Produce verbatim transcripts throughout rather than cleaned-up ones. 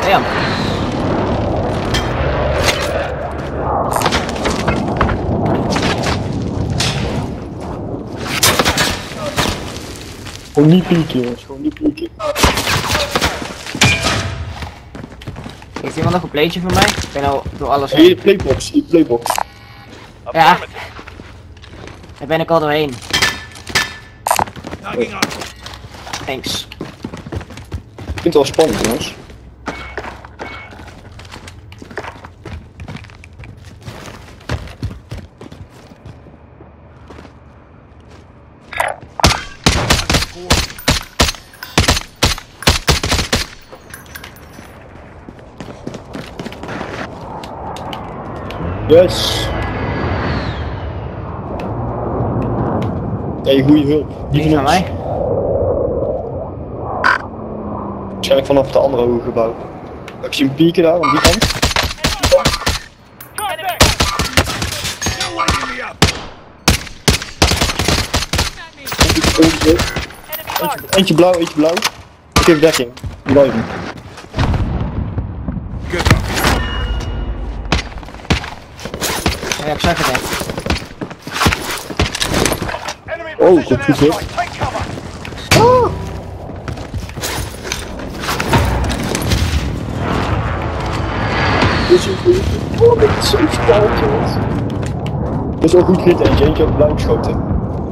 Damn. Gewoon niet pieken, jongens. Gewoon niet pieken. Heeft iemand nog een plaatje voor mij? Ik ben al door alles Hier, heen. playbox. Hier, playbox. Ja. Daar ben ik al doorheen. Thanks. Ik vind het wel spannend, jongens. Yes! Hey, goeie hulp. Die van mij? Waarschijnlijk vanaf de andere hoge gebouw. Ik zie hem pieken daar, aan die kant. Eentje, eentje blauw, eentje blauw. Ik geef dekking. Blijven. Ja, ik zag het echt. Oh, goed, goed, goed. Ah! Dit is een goede. Oh, dit is zo spannend, jongens. Dat is wel goed rit, eentje. Eentje op blauw geschoten.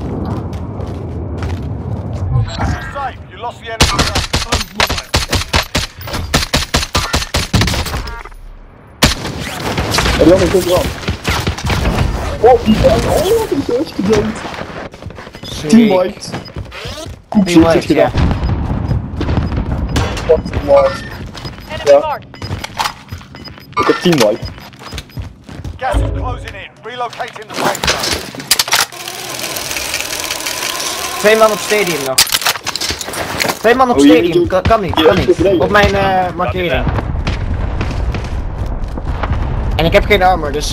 En die andere komt eraan. Oh, die zijn. Oh, wat een first gedood. Team white. Koek Team white, ja. Wat een white. Ja. Ik heb team white. Gas is closing in. Relocating the safe zone. Twee man op stadium nog. Twee man op Oh, je stadium, doet- kan, kan niet, je kan doet niet. beneden. Op mijn uh, markering. En ik heb geen armor, dus...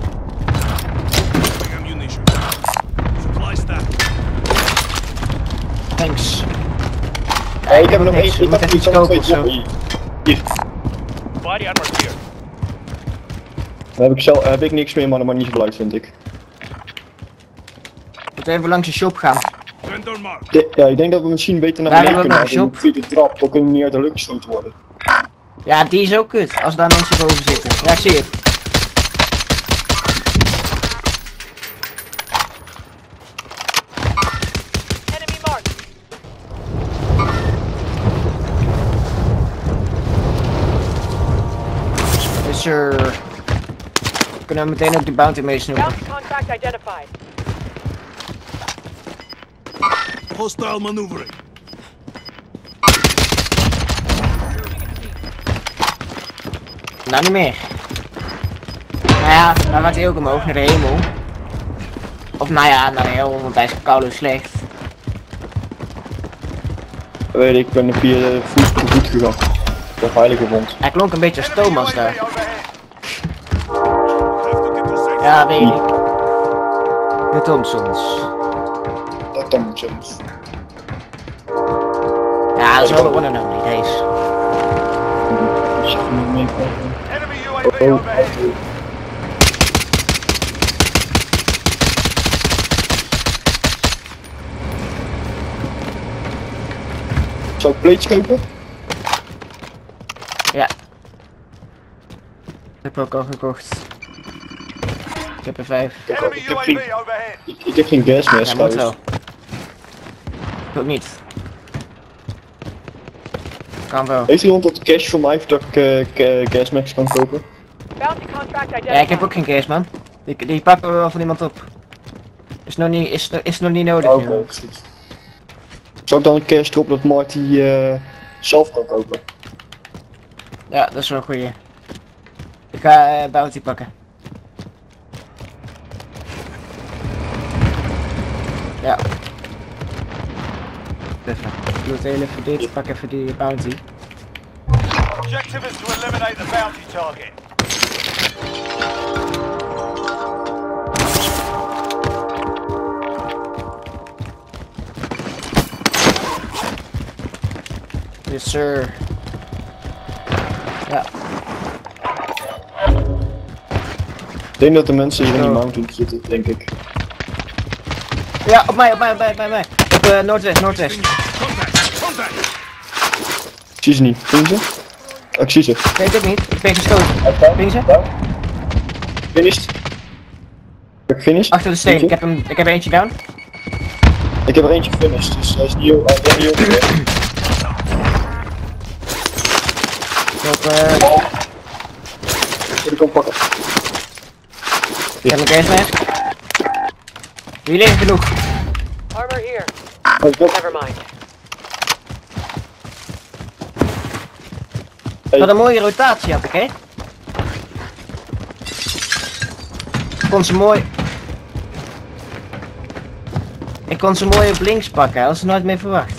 Thanks. Hey, ik heb er nog niks. één. Je Ik moet heb even iets iets kopen of zo. Hier. Hier. Body armor here. Dan heb ik, zelf, heb ik niks meer, maar dat maakt niet zo blij, vind ik. Moet even langs de shop gaan. De, ja, ik denk dat we misschien beter naar Daar beneden hebben we kunnen nog gaan. Via de trap, dan kunnen we niet uit de lucht geschoten worden. Ja, die is ook kut, als daar mensen boven zitten. Ja, ik zie het. Enemy mark. Dus er... Kunnen we meteen ook die bounty mee snoepen. Bounty contract identified. Hostile maneuvering. Nou, niet meer. Nou ja, dan gaat hij ook omhoog naar de hemel. Of nou ja, naar de hemel, want hij is koud en slecht. Weet ik, ik ben via de voet goed gegaan. Ik ben veilig gevonden. Hij klonk een beetje als Thomas daar. Overhead. Ja, weet ik. De Thompsons. Dat dan moet soms. Ja, dat is wel de one and only, deze. Enemy U A V Oh, overhead. Zou ik plates kopen? Ja. Ik heb ook al gekocht. Ik heb er vijf. Ik heb, ook- Enemy ik U heb, A geen, V overhead. ik, ik heb geen gas meer, Ja, moet wel. trouwens. Ik ook niet. Kan wel. Heeft iemand wat cash voor mij, dat ik uh, gasmax kan kopen? Bounty contract identified. Ja, ik heb ook geen case, man. Die, die pakken we wel van iemand op. Is nog niet, is, is nog niet nodig. Oh, oké, joh. goed. Zou ik dan een cash erop dat Marty uh, zelf kan kopen? Ja, dat is wel een goeie. Ik ga uh, bounty pakken. Ja. Even. Ik doe het heel even dit, pak even die bounty. Objective is to eliminate the bounty target. Yes sir. Ja. Ik denk dat de mensen hier in die mountain zitten, denk ik. Ja, op mij, op mij, op mij, op mij. Op mij. Op uh, noordwest, noordwest. Contact! Contact! Ik zie ze niet. Ping ze? Oh, ik zie ze. Ik weet het niet, ik ben geschoten. Ping ze? Finished. Heb ik finished? Achter de steen, ik heb, hem, ik heb eentje down. Ik heb er eentje gefinished, dus hij is niet heel... Hij is niet heel goed. Op, uh, Ik kan pakken. ik heb een gas mask. Hier liggen genoeg. Armor here. Oh, ik heb... Never mind. Wat een mooie rotatie had ik, hè? Ik kon ze mooi... Ik kon ze mooi op links pakken, als ze nooit meer verwacht.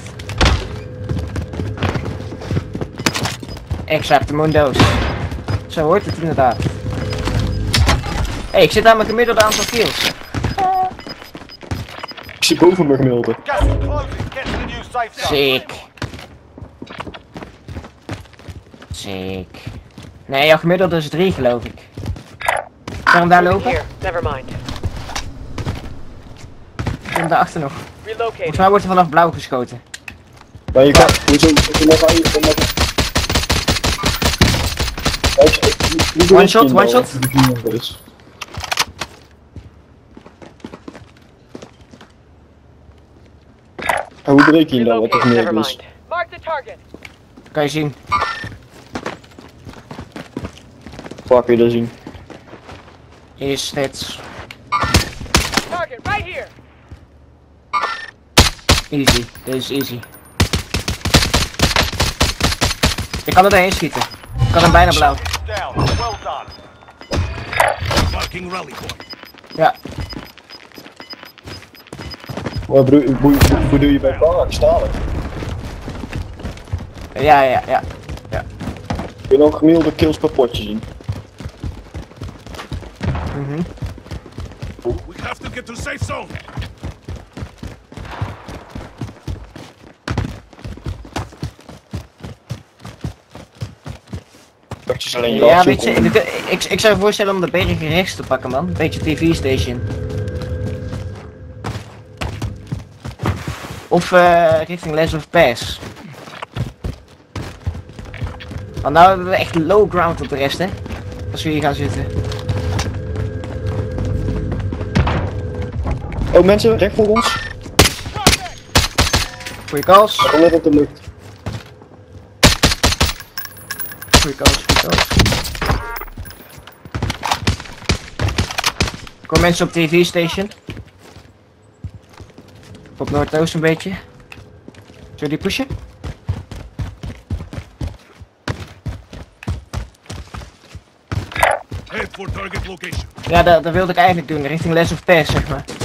Exactamundo's. Zo hoort het inderdaad. Hé, hey, ik zit aan mijn gemiddelde aantal kills. Ik zit boven mijn gemiddelde. Gas is closing. Get to the new safe zone. Sick. Sick. Nee, jouw gemiddelde is drie geloof ik. Kan hem daar lopen? Here. Never mind. Ik kom daarachter nog. Relocating. Volgens mij wordt er vanaf blauw geschoten. Maar je kan... Hoezo? Hoezo nog aan je... One shot, one shot. En hoe breek je hem dan? Wat er Relocate. Never gemiddeld is? mind. Mark the target. Kan je zien. Waar kun je dat zien? Is het Target right here. easy. Dit is easy. Ik kan er doorheen schieten. Ik kan hem bijna blauw. Down. Well done. Marking rally point. Ja. Wat bedoel hoe- hoe- hoe doe je bij Barak? Stalen? Ja, ja, ja. Kun je ook gemiddelde kills per potje zien? Mhm. We have to get to safe zone. Potjes alleen Ja, weet je, ik, ik, ik zou je voorstellen om de berg rechts te pakken, man. Een beetje T V-station. Of uh, richting Les of Pass. Want nou hebben we echt low ground op de rest, hè. Als we hier gaan zitten. Oh mensen, recht voor ons. Goeie calls. Ga net op de lucht. Goeie calls, goeie calls. Kom mensen op T V-station. Op Noordoost een beetje. Zullen we die pushen? Head for target location. Ja, dat, dat wilde ik eigenlijk doen, richting Les of Pass, zeg maar.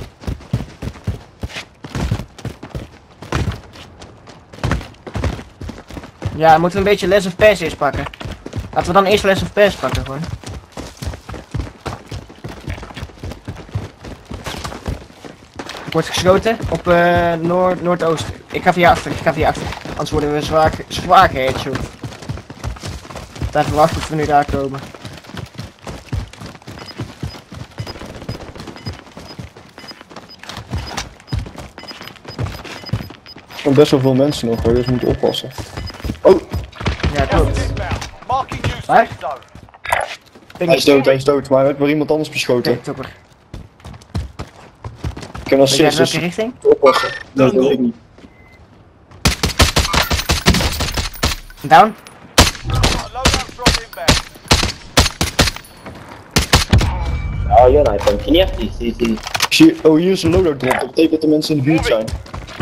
Ja, moeten we een beetje Les of Pass eerst pakken. Laten we dan eerst Les of Pass pakken, gewoon. Ik word geschoten op uh, noord noordoost. Ik ga via achter, ik ga via achter. Anders worden we zwaar, zwaar geheadshot. Even wachten tot we nu daar komen. Er zijn best wel veel mensen nog hoor, dus we moeten oppassen. Oh, Ja, Gas klopt. is inbound. Marking new Waar? safe zone. Ping hij is dood, hij is dood, maar hij werd door iemand anders beschoten. Oké, topper. Ik kan Weet jij assist, welke dus richting? oppassen. Dat weet ik niet. Down? Loadout drop inbound. Oh, you're not from Kenya. See, see, see. Ik zie, oh hier is een loadout drop, dat betekent dat de mensen in de buurt zijn.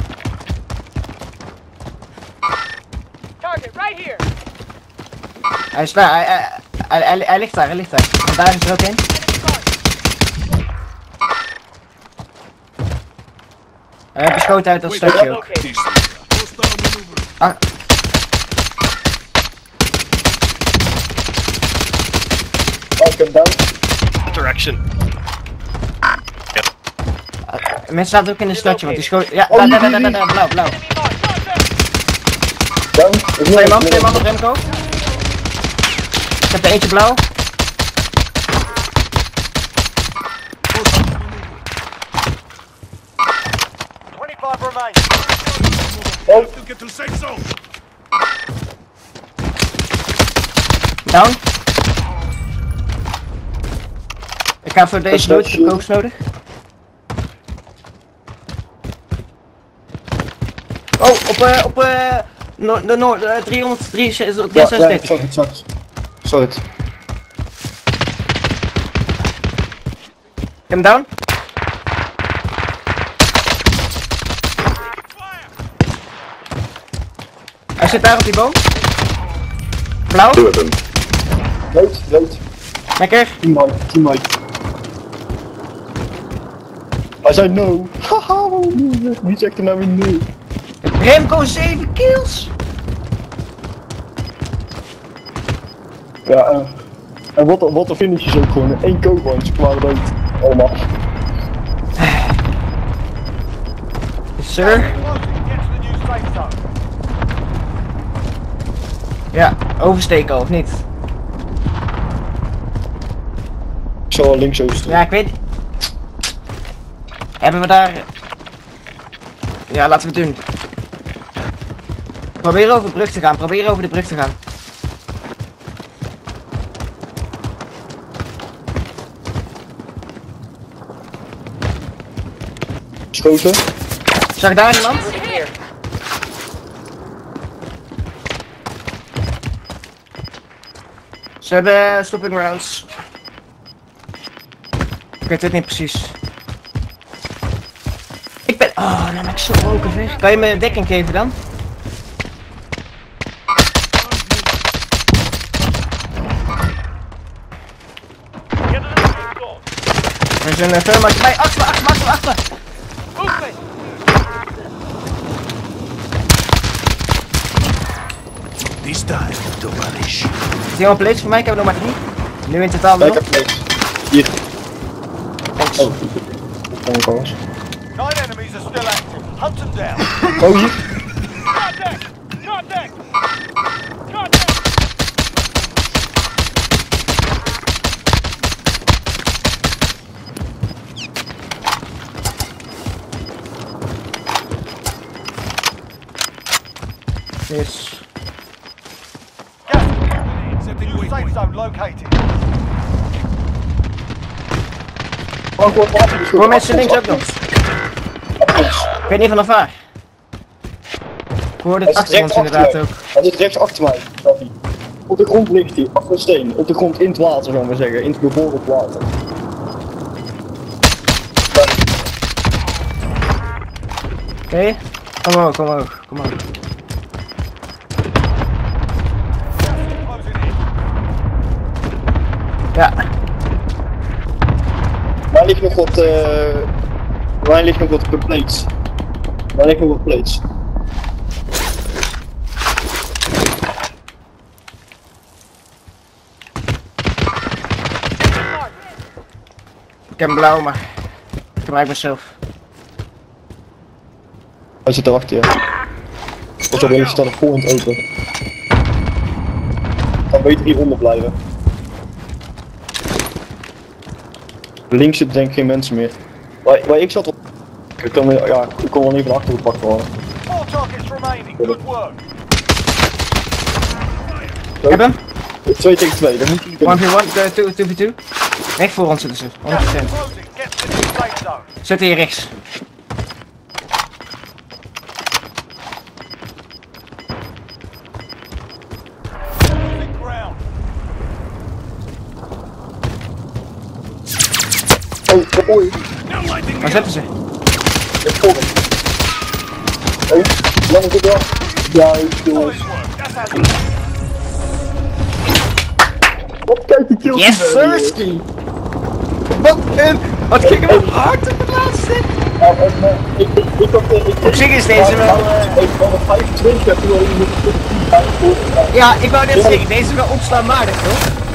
Target right here. Hij is daar, hij, hij, hij, hij, hij ligt daar, hij ligt daar. En daar is er ook een. Hij heeft beschoten uit dat Wait, stukje ook. Relocating. Hostile maneuver. Ah, Oh, ik heb down. Direction. mensen zaten ook in een stadje, want die schoot... Ja, Oh, daar, hier, daar, daar, hier, daar, daar, blauw, blauw. Enemy mark. Contact. Down. Ik Twee man, twee man op Remco. heb er eentje blauw. twenty-five remain. Have to get to safe zone. Down. Ik ga voor deze loot, ik heb kooks nodig. Oh, op eh, op eh, no, de noord, uh, driehonderdzesendertig. Ja, ja, sorry, sorry. Sorry. Ik heb hem down. Hij zit daar op die boom. Blauw. Rood, rood. Lekker. Teammate, teammate. Hij zei no. Haha, wie zegt er nou weer no? Remco zeven kills. Ja, uh, en wat, wat de finish is ook gewoon. Eén koopband, ze kwamen dood. Allemaal. Yes, sir. Get to the new safe zone. Ja, oversteken al, of niet? Ik zal wel links oosten. Ja, ik weet. Hebben we daar. Ja, laten we het doen. Probeer over de brug te gaan, probeer over de brug te gaan. Schoten. Zag daar iemand? Here. Ze hebben stopping rounds. Ik weet het niet precies. Ik ben. Oh, dan ben ik zo roken weg. Kan je me dekking geven dan? Get to the safe zone. Er is een uh, firmaatje bij. Achter me, achter me, achter me, achter me. Movement. This time, Tovarish. Is die al plates voor mij? Ik heb er nog maar drie. Nu in totaal Ja, ik nog. heb niks. Hier. Thanks. Oh, dat kan alles. Nine enemies are still active. Hunt them down. Oh, hier. Contact! Contact! Contact! Yes. Gas is moving in. New safe zone located. Oh, gewoon water. Dus Voor mensen links ook nog. Ik weet niet vanaf waar. Ik hoorde het Hij zit achter ons rechts inderdaad achter ook. mij. Hij zit rechts achter mij. staat hij. Op de grond ligt hij, achter een steen. Op de grond in het water, zullen we maar zeggen. In het bevroren water. Oké, kom omhoog, kom omhoog, kom omhoog. Closing in. Ja, Waar ligt nog wat, eh... Waar ligt nog wat plates? Waar ligt nog wat plates? ik heb een blauw, maar ik gebruik mezelf. Hij zit erachter, ja. Of zo, er staat een voorhand open. Dan beter hieronder blijven. Links zitten denk ik geen mensen meer. Waar, waar ik zat op... Ik kan, weer- ja, ik kon wel even achter gepakt worden. Four targets remaining. Good work. Ik heb hem. twee tegen twee, dan moet je one v one, two v two. Recht voor ons zitten ze, honderd Gas is procent. closing. Get to the new safe zone. Zet hier rechts. Losing ground. Oh, oei. Now lighting Waar me up. zitten ze? Ik voor hem. Hé, lang goed wel. Juist, jongens. Solid work. That's how you Wat kijk die kills. Yes, Sirski! Wat een... Wat ging hem hard op het laatste? Ja, en, eh, ik, ik, ik had, eh, ik, Op zich is deze wel... eh, ik had een vijfentwintig, heb je wel iemand met een tien. Ja, ik wou net zeggen, deze is wel opslaanwaardig, toch?